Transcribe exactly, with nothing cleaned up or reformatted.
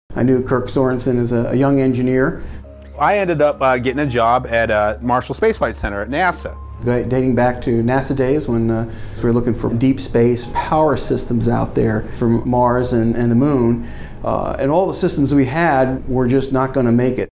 I knew Kirk Sorensen as a, a young engineer. I ended up uh, getting a job at uh, Marshall Space Flight Center at NASA. Dating back to NASA days when uh, we were looking for deep space power systems out there for Mars and, and the Moon. Uh, and all the systems we had were just not going to make it.